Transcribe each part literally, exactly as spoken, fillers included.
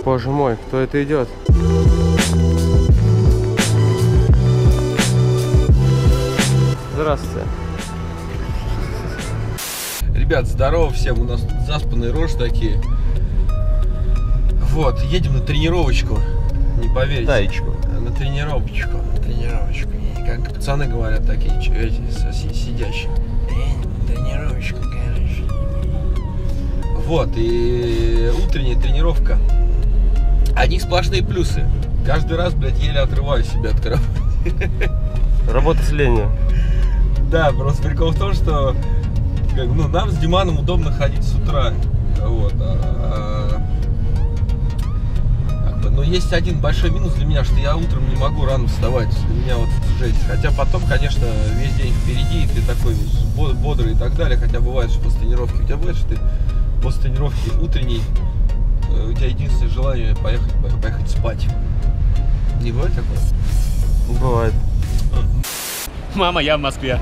Боже мой, кто это идет? Здравствуйте. Ребят, здорово всем, у нас тут заспанные рожи такие. Вот, едем на тренировочку, не поверите. Таечку. На тренировочку, на тренировочку. И как пацаны говорят, такие, эти, сидящие. Тренировочку, короче. Вот, и утренняя тренировка. Одни сплошные плюсы. Каждый раз, блядь, еле отрываю себя от кровати. Работа с ленью. Да, просто прикол в том, что как, ну, нам с Диманом удобно ходить с утра. Вот. А, как бы, но есть один большой минус для меня, что я утром не могу рано вставать. Для меня вот жесть. Хотя потом, конечно, весь день впереди, и ты такой бодрый и так далее. Хотя бывает, что после тренировки у тебя бывает, что ты после тренировки утренней у тебя единственное желание поехать, поехать спать. Не бывает такое? Бывает. Мама, я в Москве.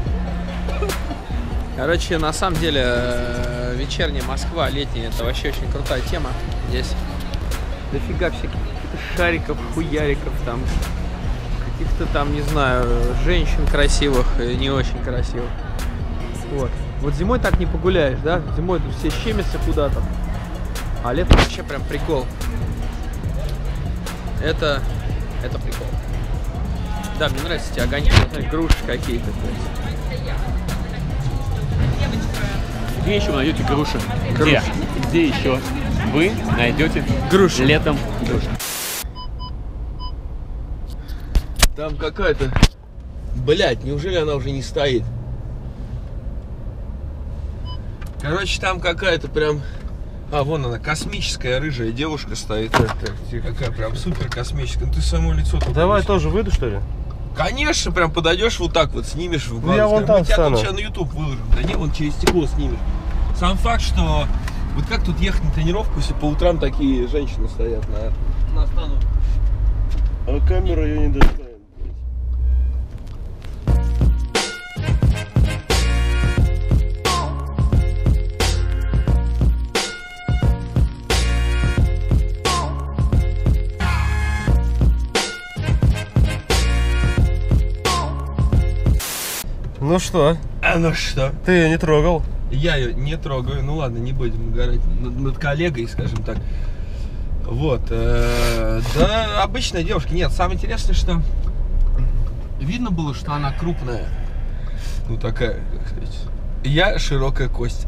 Короче, на самом деле, вечерняя Москва, летняя, это вообще очень крутая тема. Здесь дофига всяких шариков, хуяриков, там, каких-то там, не знаю, женщин красивых и не очень красивых. Вот. Вот зимой так не погуляешь, да? Зимой тут все щемятся куда-то. А летом вообще прям прикол. Это, это прикол. Да, мне нравятся эти огоньки, груши какие-то. Где еще вы найдете груши? Груши. Где? Где еще вы найдете груши летом груши? Там какая-то... Блять, неужели она уже не стоит? Короче, там какая-то прям... А, вон она, космическая рыжая девушка стоит. Так, так, тихо. Какая прям супер космическая. Ну ты само лицо... Давай тоже выйду, что ли? Конечно, прям подойдешь вот так вот, снимешь в глаз. Я вон там Мы тебя встану. тут сейчас на YouTube выложим. Да не, вон через стекло снимешь. Сам факт, что... Вот как тут ехать на тренировку, если по утрам такие женщины стоят на, на стану? А камера ее не достанет. Ну что? А ну что? Ты ее не трогал? Я ее не трогаю. Ну ладно, не будем угорать над, над коллегой, скажем так. Вот. Э, да, обычная девушка. Нет, самое интересное, что видно было, что она крупная. Ну такая, как сказать. Я широкая кость.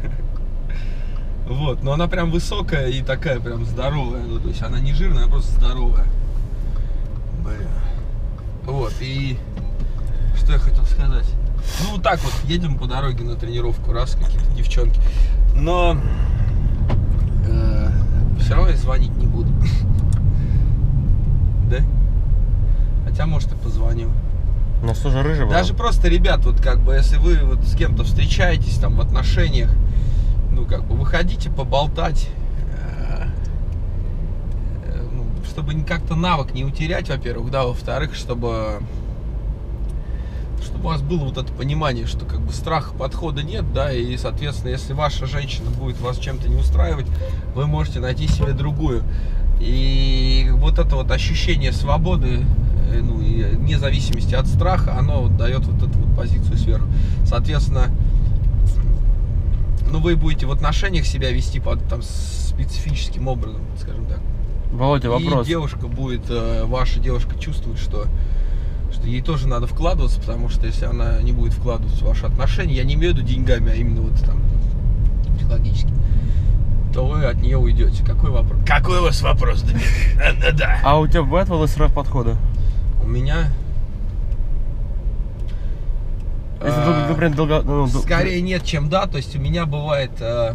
Вот, но она прям высокая и такая прям здоровая. Ну, то есть она не жирная, а просто здоровая. Бля. Вот, и что я хотел сказать? Ну, вот так вот, едем по дороге на тренировку, раз, какие-то девчонки. Но э, все равно я звонить не буду. Да? Хотя, может, и позвоню. У нас тоже рыжая была. Даже просто, ребят, вот как бы, если вы вот с кем-то встречаетесь там в отношениях, ну, как бы, выходите поболтать, э, э, ну, чтобы как-то навык не утерять, во-первых, да, во-вторых, чтобы... чтобы у вас было вот это понимание, что как бы страха подхода нет, да, и, соответственно, если ваша женщина будет вас чем-то не устраивать, вы можете найти себе другую. И вот это вот ощущение свободы, ну, и вне зависимости от страха, оно вот дает вот эту вот позицию сверху. Соответственно, ну, вы будете в отношениях себя вести под там специфическим образом, скажем так. Володя, вопрос. И девушка будет, ваша девушка чувствует, что что ей тоже надо вкладываться, потому что если она не будет вкладываться в ваши отношения, я не имею в виду деньгами, а именно вот там психологически, то вы от нее уйдете. Какой вопрос? Какой у вас вопрос, Дмитрий? Да. А у тебя бывает волосрав подхода? У меня... Если а, долго, долго, ну, скорее нет, чем да. То есть у меня бывает а,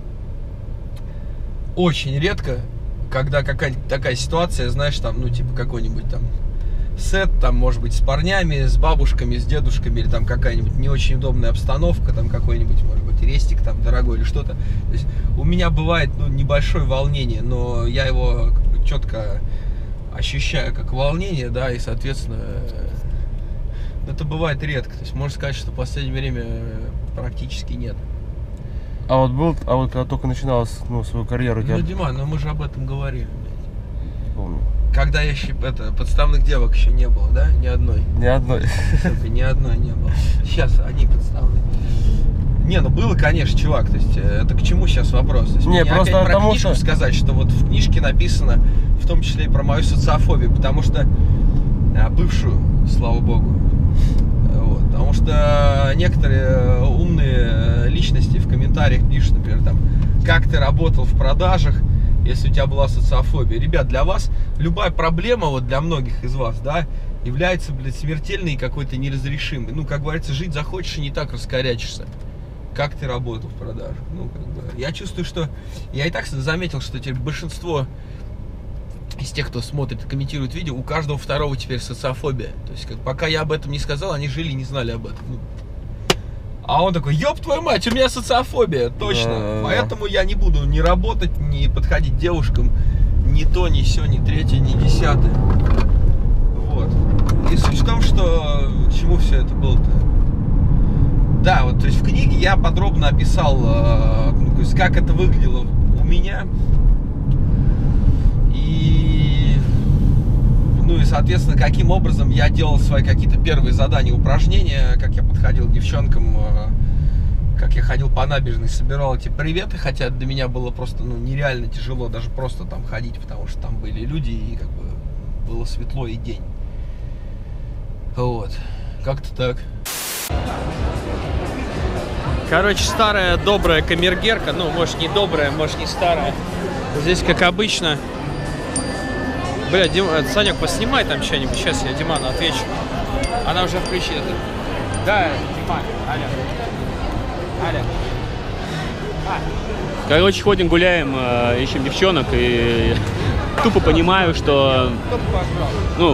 очень редко, когда какая-нибудь такая ситуация, знаешь, там, ну, типа какой-нибудь там сет, там, может быть, с парнями, с бабушками, с дедушками, или там какая-нибудь не очень удобная обстановка, там какой-нибудь, может быть, рестик там дорогой или что-то. То есть у меня бывает, ну, небольшое волнение, но я его как бы четко ощущаю как волнение, да, и, соответственно, это бывает редко. То есть можно сказать, что в последнее время практически нет. А вот был, а вот когда только начинал ну, свою карьеру, у тебя... Ну, Дима, ну мы же об этом говорили. Помню. Когда еще это, подставных девок еще не было, да? Ни одной. Ни одной. Сука, ни одной не было. Сейчас они подставные. Не, ну было, конечно, чувак. То есть это к чему сейчас вопрос? То есть, не, мне просто опять про потому книжку что... сказать, что вот в книжке написано, в том числе и про мою социофобию, потому что а, бывшую, слава богу. Вот, потому что некоторые умные личности в комментариях пишут, например, там, как ты работал в продажах, если у тебя была социофобия. Ребят, для вас любая проблема, вот для многих из вас, да, является, блядь, смертельной и какой-то неразрешимой. Ну, как говорится, жить захочешь и не так раскорячишься. Как ты работал в продажах? Ну, как бы, я чувствую, что... Я и так заметил, что теперь большинство из тех, кто смотрит, комментирует видео, у каждого второго теперь социофобия. То есть, как, пока я об этом не сказал, они жили и не знали об этом. Ну, а он такой, ёб твою мать, у меня социофобия, точно. Да. Поэтому я не буду ни работать, ни подходить к девушкам, ни то, ни сё, ни третье, ни десятое. Вот. И суть в том, что к чему все это было-то? Да, вот, то есть в книге я подробно описал, э, ну, то есть как это выглядело у меня. И, ну и, соответственно, каким образом я делал свои какие-то первые задания, упражнения, как я подходил к девчонкам, э, как я ходил по набережной, собирал эти приветы, хотя для меня было просто, ну, нереально тяжело даже просто там ходить, потому что там были люди и как бы было светло и день. Вот, как-то так. Короче, старая добрая камергерка, ну, может, не добрая, может, не старая. Здесь, как обычно... Бля, Дим... Санек, поснимай там что-нибудь, сейчас я Диману отвечу. Она уже включила. Да, Диман, алло. Алло. А. Короче, ходим, гуляем, э, ищем девчонок и тупо понимаю, что... Только, пожалуйста. Ну,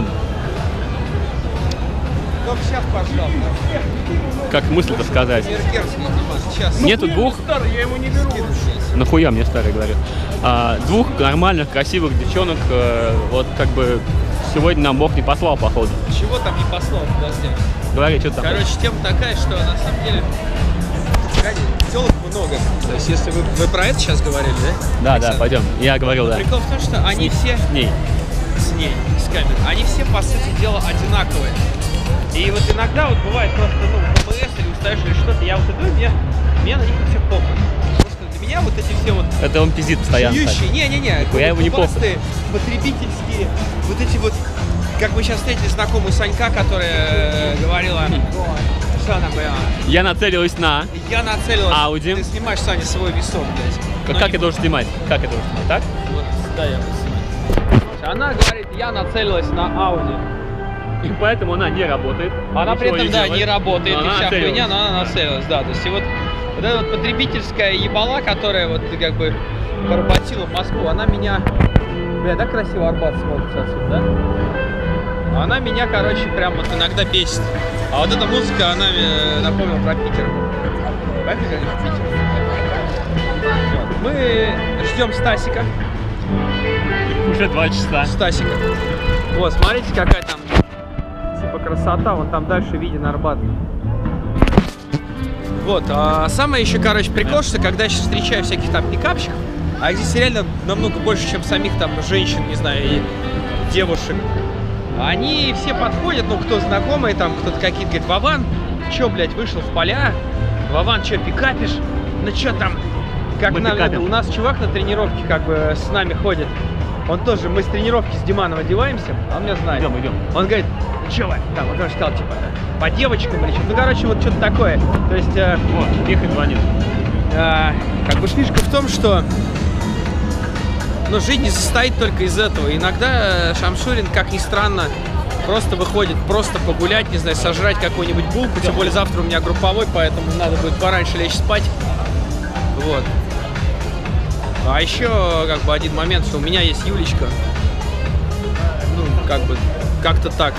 Только сейчас, пожалуйста. как мысль-то сказать. Камергерский, Диман, сейчас. Нету двух... Старый, я его не беру. Нахуя мне старый говорю. А, двух нормальных, красивых девчонок, э, вот как бы сегодня нам Бог не послал, походу. Чего там не послал, подожди. Говори, что там. Короче, тема такая, что на самом деле телок много. То есть, если вы, вы про это сейчас говорили, да? Да, Александр? да, пойдем. Я говорил, да. Прикол в том, что они все... С ней. С ней, с камерой. Они все, по сути дела, одинаковые. И вот иногда вот бывает просто, ну, ПМС или устаешь или что-то, я вот иду, и мне, мне на них вообще похуй. Потому что для меня вот эти все вот... Это он пиздит постоянно. Жующие, не-не-не, я его не губастые, потребительские, вот эти вот... Как мы сейчас встретили знакомую Санька, которая говорила... Что она говорила? Я нацелилась на... Я нацелилась... Ауди. Ты снимаешь, Саня, свой весок, блядь. Как, Но как не- я должен снимать? Как я должен снимать? Так? Вот, да, я буду снимать. Она говорит, я нацелилась на Ауди. И поэтому она не работает. Она при ничего этом, да, делает, не работает, но и она вся нацелилась. хуйня, но она нацелилась, да. То есть и вот, вот эта вот потребительская ебала, которая вот как бы поработила в Москву, она меня... Бля, так красиво Арбат смотрится отсюда, да? Она меня, короче, прям вот иногда бесит. А вот эта музыка, она мне напомнила про Питер. Поехали в Питер. Вот. Мы ждем Стасика. Уже два часа. Стасика. Вот, смотрите, какая там типа красота. Вон там дальше виден Арбат. Вот, а самое еще, короче, прикол, что когда я сейчас встречаю всяких там пикапщиков, а их здесь реально намного больше, чем самих там женщин, не знаю, и девушек. Они все подходят, ну, кто знакомый, там, кто-то какие-то говорит, Вован, чё, блядь, вышел в поля? Вован, чё, пикапишь? Ну, чё там? Как Мы на- пикапим. у нас чувак на тренировке как бы с нами ходит. Он тоже, мы с тренировки с Диманом одеваемся, он меня знает. Идем, идем. Он говорит, ну чё, Вань, там, он короче, сказал, типа, по девочкам или что-то. Ну, короче, вот что-то такое. То есть, э, Вот, ехать звонит. э, как бы фишка в том, что ну, жизнь не состоит только из этого. Иногда Шамшурин, как ни странно, просто выходит просто погулять, не знаю, сожрать какую-нибудь булку. Тем более завтра у меня групповой, поэтому надо будет пораньше лечь спать. Вот. А еще как бы один момент, что у меня есть Юлечка. Ну, как бы, как-то так.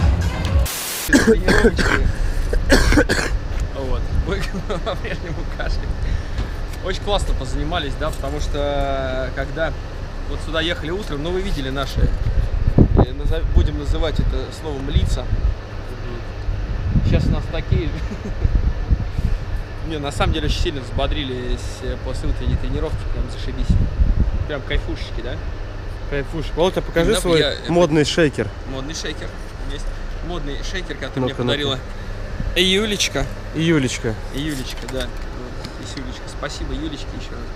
Вот. Мы по-прежнему кашляем. Очень классно позанимались, да, потому что когда вот сюда ехали утром, ну вы видели наши, э, назов- будем называть это словом лица. Сейчас у нас такие же. Не, на самом деле очень сильно взбодрились после утренней тренировки, прям зашибись. Прям кайфушечки, да? Кайфушек. Володя, покажи Да, свой я- модный шейкер. Модный шейкер. Есть модный шейкер, который мне Ну-ка, подарила Юлечка. И Юлечка. Юлечка, да. Вот, здесь Юлечка. Спасибо Юлечке еще раз.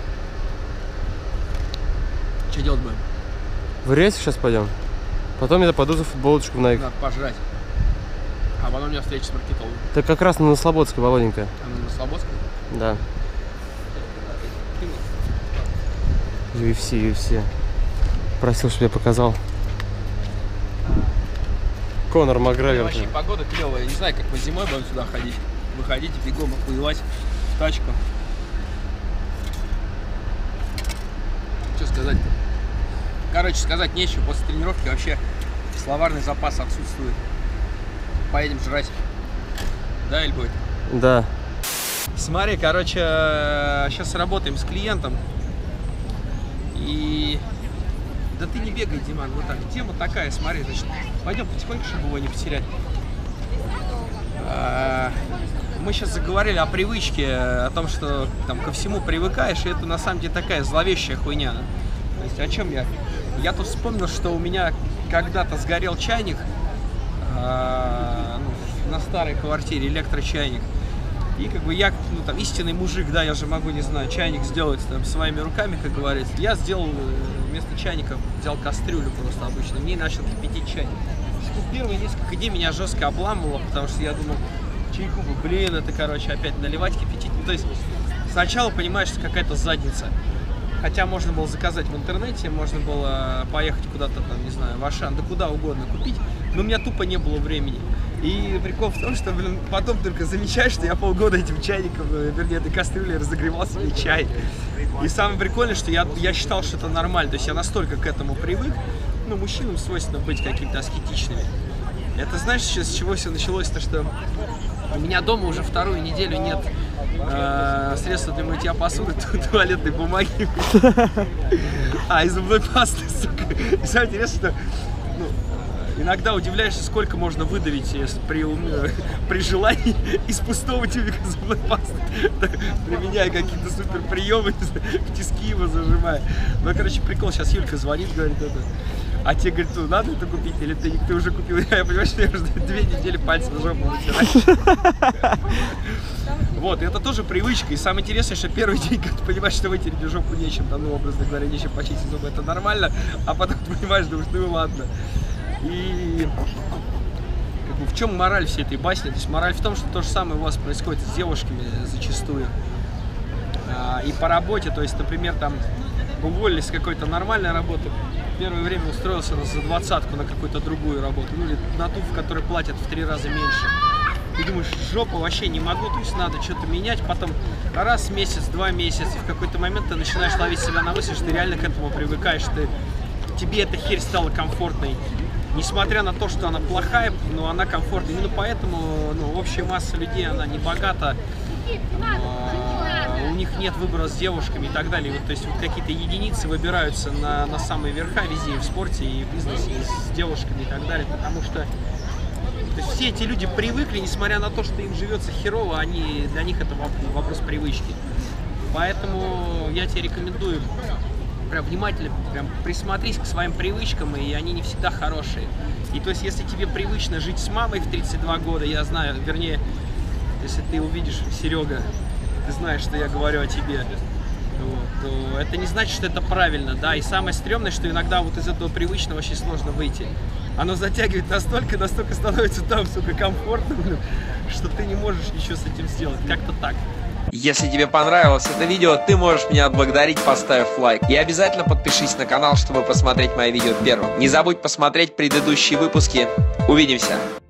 Что делать будем? В рейс сейчас пойдем. Потом я пойду за футболочку в Nike. Надо пожрать. А потом у меня встреча с маркетологом. Ты как раз на Слободской, Володенька. Она на Слободской? Да. ю эф си, ю эф си. Просил, чтобы я показал. Конор Макгрегор. Вообще погода клевая. Я не знаю, как мы зимой будем сюда ходить. Выходить и бегом охуевать в тачку. Что сказать-то? Короче, сказать нечего. После тренировки вообще словарный запас отсутствует. Поедем жрать. Да, или будет? Да. Смотри, короче, сейчас работаем с клиентом. И... Да ты не бегай, Диман, вот так. Тема такая, смотри, значит, пойдем потихоньку, чтобы его не потерять. Мы сейчас заговорили о привычке, о том, что там ко всему привыкаешь, и это на самом деле такая зловещая хуйня. То есть о чем я? Я тут вспомнил, что у меня когда-то сгорел чайник э, ну, на старой квартире, электрочайник. И как бы я, ну там, истинный мужик, да, я же могу, не знаю, чайник сделать там своими руками, как говорится. Я сделал, вместо чайника взял кастрюлю просто обычно, в ней начал кипятить чай. Первые несколько дней меня жестко обламывало, потому что я думал, чайку бы, блин, это, короче, опять наливать, кипятить. Ну, то есть сначала понимаешь, что какая-то задница. Хотя можно было заказать в интернете, можно было поехать куда-то там, не знаю, в Ашан, да куда угодно купить, но у меня тупо не было времени. И прикол в том, что, блин, потом только замечаешь, что я полгода этим чайником, вернее, этой кастрюлей разогревал себе чай. И самое прикольное, что я, я считал, что это нормально, то есть я настолько к этому привык, ну, мужчинам свойственно быть какими-то аскетичными. Это знаешь, с чего все началось, то что у меня дома уже вторую неделю нет э, средства для мытья посуды, туалетной бумаги, а и зубной пасты, сука. И самое интересное, что ну, иногда удивляешься, сколько можно выдавить при, при желании из пустого тюбика зубной пасты, применяя какие-то супер приемы, в тиски его зажимая. Ну, короче, прикол, сейчас Юлька звонит, говорит, это... А тебе, говорит, ну, надо это купить, или ты, ты уже купил? Я понимаю, что я уже две недели пальцы в жопу вытираю. Вот, это тоже привычка. И самое интересное, что первый день, когда ты понимаешь, что вытереть жопу нечем, там, ну, образно говоря, нечем почистить зубы, это нормально. А потом ты понимаешь, думаешь, ну и ладно. И как бы, в чем мораль всей этой басни? То есть мораль в том, что то же самое у вас происходит с девушками зачастую. И по работе, то есть, например, там, уволились с какой-то нормальной работы, первое время устроился за двадцатку на какую-то другую работу, ну или на ту, в которой платят в три раза меньше. И думаешь, жопа, вообще не могу, то есть надо что-то менять, потом раз в месяц, два месяца, в какой-то момент ты начинаешь ловить себя на мысли, что ты реально к этому привыкаешь, ты, тебе эта херь стала комфортной. Несмотря на то, что она плохая, но она комфортная. Именно поэтому ну, общая масса людей, она не богата. У них нет выбора с девушками и так далее. Вот, то есть вот какие-то единицы выбираются на, на самые верха везде, и в спорте, и в бизнесе, и с девушками и так далее. Потому что то есть все эти люди привыкли, несмотря на то, что им живется херово, они, для них это вопрос привычки. Поэтому я тебе рекомендую прям внимательно прям присмотрись к своим привычкам, и они не всегда хорошие. И то есть если тебе привычно жить с мамой в тридцать два года, я знаю, вернее, если ты увидишь, Серега, ты знаешь, что я говорю о тебе, вот, то это не значит, что это правильно, да, и самое стрёмное, что иногда вот из этого привычного очень сложно выйти. Оно затягивает настолько, настолько становится там, сука, комфортно, что ты не можешь ничего с этим сделать, как-то так. Если тебе понравилось это видео, ты можешь меня отблагодарить, поставив лайк. И обязательно подпишись на канал, чтобы посмотреть мои видео первым. Не забудь посмотреть предыдущие выпуски. Увидимся!